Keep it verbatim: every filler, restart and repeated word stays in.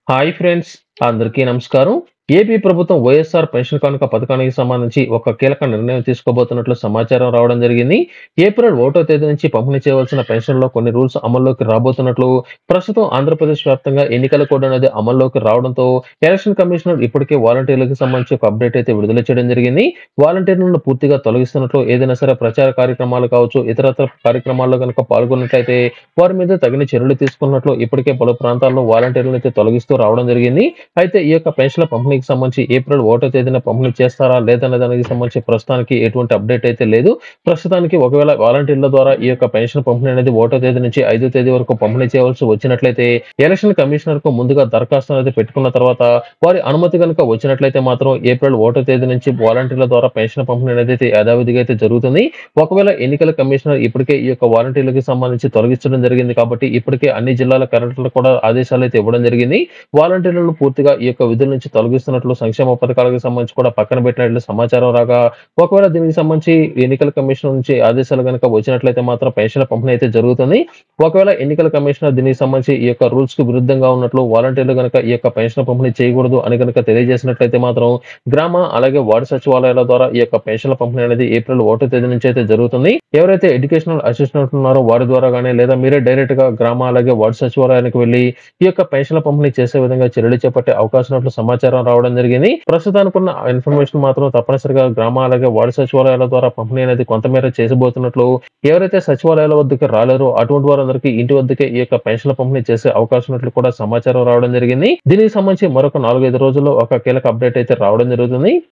Hi friends, అందరికీ నమస్కారం. AP ప్రభుత్వం వైఎస్ఆర్ పెన్షన్ కానుక పథకానికి సంబంధించి ఒక కీలక నిర్ణయం తీసుకోబోతున్నట్లు సమాచారం రావడం జరిగింది. ఏప్రిల్ ఒకటో తేదీ నుంచి పంపిణీ చేయవలసిన పెన్షన్‌లో కొన్ని రూల్స్ అమల్లోకి రాబోతున్నట్లు ప్రస్తుతం ఆంధ్రప్రదేశ్ వ్యాప్తంగా ఎన్నికల కోడ్ అనేది అమల్లోకి రావడంతో ఎలక్షన్ కమిషనర్ ఇప్పటికే వాలంటీర్లకు సంబంధించి ఒక అప్డేట్ అయితే విడుదల చేయడం జరిగింది. వాలంటీర్లను పూర్తిగా తొలగిస్తున్నట్లు ఏదైనా సరే ప్రచార కార్యక్రమాలు కావచ్చు, ఇతరత్ర కార్యక్రమాల్లో గనుక పాల్గొన్నట్లయితే వారి మీద తగిన చర్యలు తీసుకున్నట్లు ఇప్పటికే పలు ప్రాంతాల్లో వాలంటీర్లను అయితే తొలగిస్తూ రావడం జరిగింది. అయితే ఈ యొక్క పెన్షన్ల పంపిణీకి సంబంధించి ఏప్రిల్ ఒకటో తేదీన పంపిణీ చేస్తారా లేదనే దానికి సంబంధించి ప్రస్తుతానికి ఎటువంటి అప్డేట్ అయితే లేదు. ప్రస్తుతానికి ఒకవేళ వాలంటీర్ల ద్వారా ఈ యొక్క పెన్షన్ పంపిణీ అనేది ఒకటో తేదీ నుంచి ఐదో తేదీ వరకు పంపిణీ చేయవలసి వచ్చినట్లయితే ఎలక్షన్ కమిషనర్ కు ముందుగా దరఖాస్తు అనేది పెట్టుకున్న తర్వాత వారి అనుమతి కనుక వచ్చినట్లయితే మాత్రం ఏప్రిల్ ఒకటో తేదీ నుంచి వాలంటీర్ల ద్వారా పెన్షన్ పంపిణీ అనేది అయితే యథావిధిగా అయితే జరుగుతుంది. ఒకవేళ ఎన్నికల కమిషనర్ ఇప్పటికే ఈ యొక్క వాలంటీర్లకు సంబంధించి తొలగించడం జరిగింది కాబట్టి ఇప్పటికే అన్ని జిల్లాల కలెక్టర్లకు కూడా ఆదేశాలు అయితే ఇవ్వడం జరిగింది. వాలంటీర్లను పూర్తిగా ఈ యొక్క విధుల నుంచి తొలగిస్తున్నట్లు సంక్షేమ పథకాలకు సంబంధించి కూడా పక్కన పెట్టినట్లు సమాచారం రాగా ఒకవేళ దీనికి సంబంధించి ఎన్నికల కమిషన్ నుంచి ఆదేశాలు కనుక వచ్చినట్లయితే మాత్రం పెన్షన్ల పంపిణీ అయితే జరుగుతుంది. ఒకవేళ ఎన్నికల కమిషనర్ దీనికి సంబంధించి ఈ యొక్క రూల్స్ కు విరుద్ధంగా ఉన్నట్లు వాలంటీర్లు కనుక ఈ యొక్క పెన్షన్ పంపిణీ చేయకూడదు అని కనుక తెలియజేసినట్లయితే మాత్రం గ్రామ అలాగే వార్డు సచివాలయాల ద్వారా ఈ యొక్క పెన్షన్ల పంపిణీ అనేది ఏప్రిల్ ఒకటో తేదీ నుంచి అయితే జరుగుతుంది. ఎవరైతే ఎడ్యుకేషనల్ అసిస్టెంట్ ఉన్నారో వారి ద్వారా గానీ లేదా మీరే డైరెక్ట్ గా గ్రామ అలాగే వార్డు సచివాలయానికి వెళ్లి ఈ యొక్క పెన్షన్ల పంపిణీ చేసే విధంగా చర్యలు చేపట్టే అవకాశం ఉన్నట్లు సమాచారం రావడం జరిగింది. ప్రస్తుతానికున్న ఇన్ఫర్మేషన్ మాత్రం తప్పనిసరిగా గ్రామ అలాగే వార్డు సచివాలయాల ద్వారా పంపిణీ అనేది కొంతమేర చేసబోతున్నట్లు ఎవరైతే సచివాలయాల వద్దకు రాలేరో అటువంటి వారందరికీ ఇంటి వద్దకే ఈ యొక్క పెన్షన్ల పంపిణీ చేసే అవకాశం ఉన్నట్లు కూడా సమాచారం రావడం జరిగింది. దీనికి సంబంధించి మరొక నాలుగైదు రోజుల్లో ఒక కీలక అప్డేట్ అయితే రావడం జరుగుతుంది.